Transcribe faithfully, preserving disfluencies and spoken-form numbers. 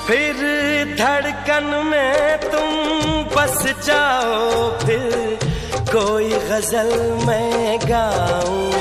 फिर धड़कन में तुम बस जाओ, फिर कोई गजल मैं गाऊं।